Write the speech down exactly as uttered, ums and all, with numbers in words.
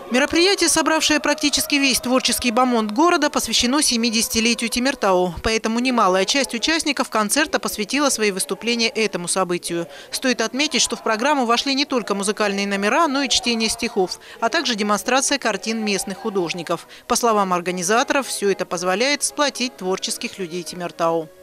Мероприятие, собравшее практически весь творческий бомонд города, посвящено семидесятилетию Темиртау. Поэтому немалая часть участников концерта посвятила свои выступления этому событию. Стоит отметить, что в программу вошли не только музыкальные номера, но и чтение стихов, а также демонстрация картин местных художников. По словам организаторов, все это позволяет сплотить творческих людей Темиртау.